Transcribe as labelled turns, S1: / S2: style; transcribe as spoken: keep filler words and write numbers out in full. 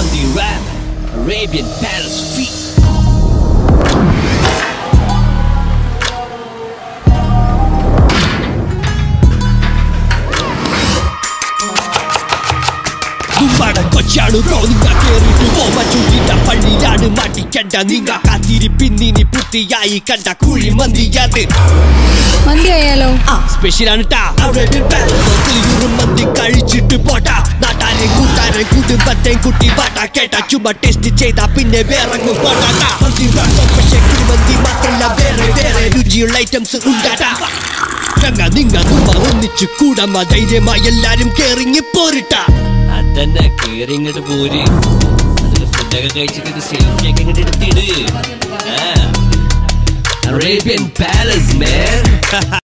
S1: Mandi rap, Arabian Palace feet. കൊച്ചാണ് bro നിങ്ങ കേറിട്ട് പോവാ ചൂണ്ടിട്ട പള്ളിയാണ് മാറ്റിക്കണ്ട നിങ്ങ കാത്തിരിപ്പിന്നിനി പൂർത്തിയായി കണ്ട കുഴി മന്തിയത്
S2: മന്തിയായാലോ
S1: സ്പെഷ്യലാണ് മന്തി കഴിച്ചിട്ട് പോട്ടാ നാട്ടാരെ കൂട്ടാരെ കുടുംബത്തെ കുട്ടി പാട്ടാ കേട്ട ചുമ ടെസ്റ്റ് ചെയ്താ പിന്നെ വേറങ്ങ് പോട്ടാ മന്തി പക്ഷേ കുഴിമന്തി മാത്രല്ല വേറെ വേറെ രുചിയുള്ള ഐറ്റംസ് ഉണ്ടാട്ടാ നിങ്ങ തുമ്പ ഒന്നിച്ച് കൂടമ്മ ധൈര്യമായി എല്ലാരും കേറിങ്ങി പോരിട്ടാ അതന്നെ കേറിങ്ങോട്ട് പോര് അതിന് ഫുഡൊക്കെ കഴിച്ചിട്ട് സെൽഫി ഒക്കെ ഇങ്ങോട്ട് എടുത്തിട് Arabian Palace man